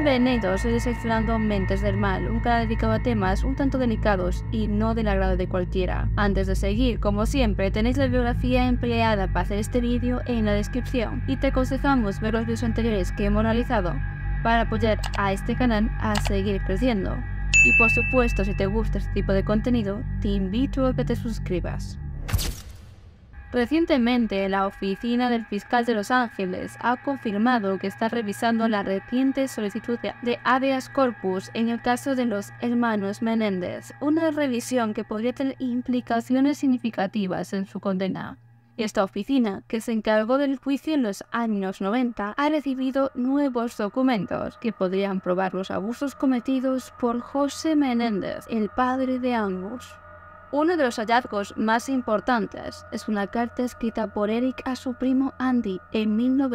Bienvenidos a Diseccionando Mentes del Mal, un canal dedicado a temas un tanto delicados y no del agrado de cualquiera. Antes de seguir, como siempre, tenéis la bibliografía empleada para hacer este vídeo en la descripción y te aconsejamos ver los vídeos anteriores que hemos realizado para apoyar a este canal a seguir creciendo. Y por supuesto, si te gusta este tipo de contenido, te invito a que te suscribas. Recientemente, la oficina del fiscal de Los Ángeles ha confirmado que está revisando la reciente solicitud de habeas corpus en el caso de los hermanos Menéndez, una revisión que podría tener implicaciones significativas en su condena. Esta oficina, que se encargó del juicio en los años 90, ha recibido nuevos documentos que podrían probar los abusos cometidos por José Menéndez, el padre de ambos. Uno de los hallazgos más importantes es una carta escrita por Eric a su primo Andy en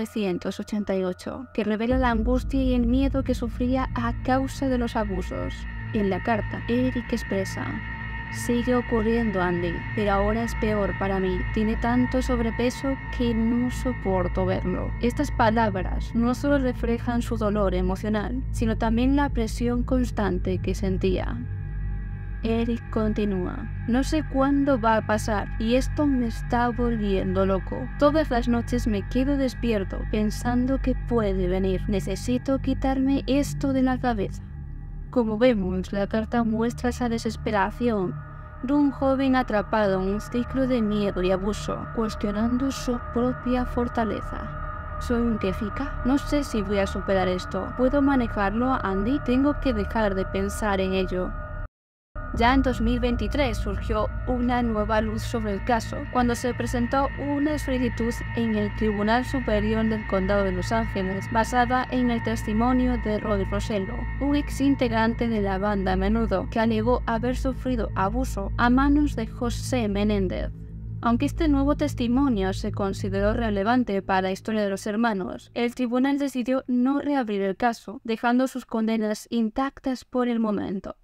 1988, que revela la angustia y el miedo que sufría a causa de los abusos. En la carta, Eric expresa: "Sigue ocurriendo, Andy, pero ahora es peor para mí. Tiene tanto sobrepeso que no soporto verlo". Estas palabras no solo reflejan su dolor emocional, sino también la presión constante que sentía. Eric continúa: "No sé cuándo va a pasar y esto me está volviendo loco. Todas las noches me quedo despierto pensando que puede venir. Necesito quitarme esto de la cabeza". Como vemos, la carta muestra esa desesperación de un joven atrapado en un ciclo de miedo y abuso, cuestionando su propia fortaleza. ¿Soy un quejica? No sé si voy a superar esto. ¿Puedo manejarlo, Andy? Tengo que dejar de pensar en ello. Ya en 2023 surgió una nueva luz sobre el caso, cuando se presentó una solicitud en el Tribunal Superior del Condado de Los Ángeles, basada en el testimonio de Roy Rosello, un ex integrante de la banda Menudo, que alegó haber sufrido abuso a manos de José Menéndez. Aunque este nuevo testimonio se consideró relevante para la historia de los hermanos, el tribunal decidió no reabrir el caso, dejando sus condenas intactas por el momento.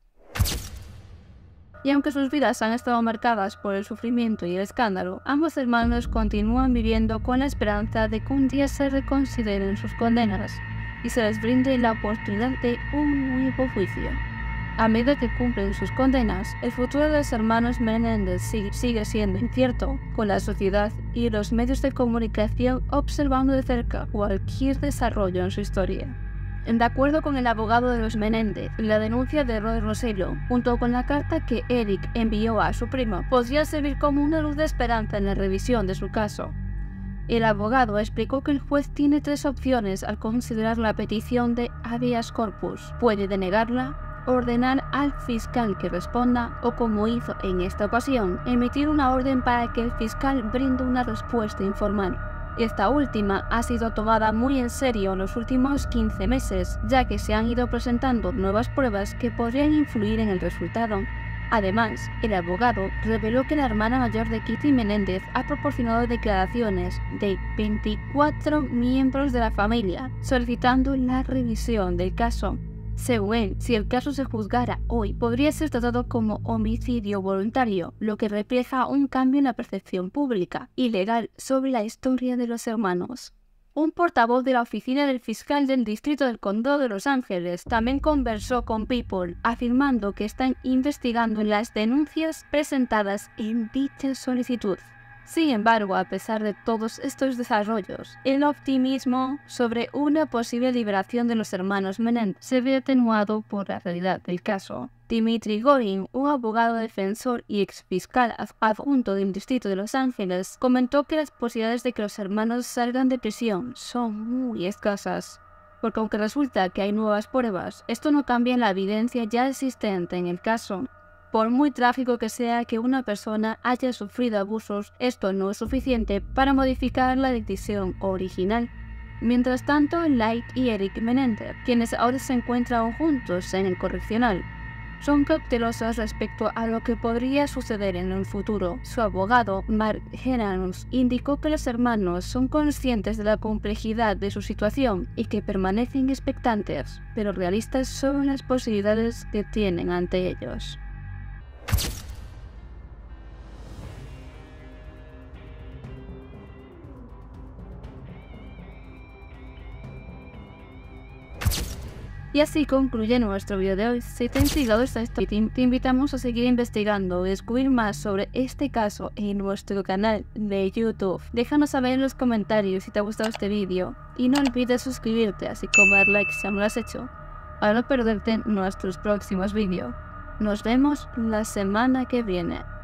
Y aunque sus vidas han estado marcadas por el sufrimiento y el escándalo, ambos hermanos continúan viviendo con la esperanza de que un día se reconsideren sus condenas y se les brinde la oportunidad de un nuevo juicio. A medida que cumplen sus condenas, el futuro de los hermanos Menéndez sigue siendo incierto, con la sociedad y los medios de comunicación observando de cerca cualquier desarrollo en su historia. De acuerdo con el abogado de los Menéndez, la denuncia de Roy Rosello, junto con la carta que Eric envió a su primo, podría servir como una luz de esperanza en la revisión de su caso. El abogado explicó que el juez tiene tres opciones al considerar la petición de habeas corpus. Puede denegarla, ordenar al fiscal que responda o, como hizo en esta ocasión, emitir una orden para que el fiscal brinde una respuesta informal. Esta última ha sido tomada muy en serio en los últimos 15 meses, ya que se han ido presentando nuevas pruebas que podrían influir en el resultado. Además, el abogado reveló que la hermana mayor de Kitty Menéndez ha proporcionado declaraciones de 24 miembros de la familia, solicitando la revisión del caso. Según él, si el caso se juzgara hoy, podría ser tratado como homicidio voluntario, lo que refleja un cambio en la percepción pública y legal sobre la historia de los hermanos. Un portavoz de la oficina del fiscal del distrito del Condado de Los Ángeles también conversó con People, afirmando que están investigando las denuncias presentadas en dicha solicitud. Sin embargo, a pesar de todos estos desarrollos, el optimismo sobre una posible liberación de los hermanos Menéndez se ve atenuado por la realidad del caso. Dimitri Gorin, un abogado defensor y exfiscal adjunto del distrito de Los Ángeles, comentó que las posibilidades de que los hermanos salgan de prisión son muy escasas, porque aunque resulta que hay nuevas pruebas, esto no cambia en la evidencia ya existente en el caso. Por muy trágico que sea que una persona haya sufrido abusos, esto no es suficiente para modificar la decisión original. Mientras tanto, Light y Eric Menéndez, quienes ahora se encuentran juntos en el correccional, son cautelosos respecto a lo que podría suceder en el futuro. Su abogado, Mark Geranus, indicó que los hermanos son conscientes de la complejidad de su situación y que permanecen expectantes, pero realistas sobre las posibilidades que tienen ante ellos. Y así concluye nuestro video de hoy. Si te ha intrigado esta historia, te invitamos a seguir investigando y descubrir más sobre este caso en nuestro canal de YouTube. Déjanos saber en los comentarios si te ha gustado este vídeo y no olvides suscribirte, así como dar like si aún no lo has hecho, para no perderte nuestros próximos vídeos. Nos vemos la semana que viene.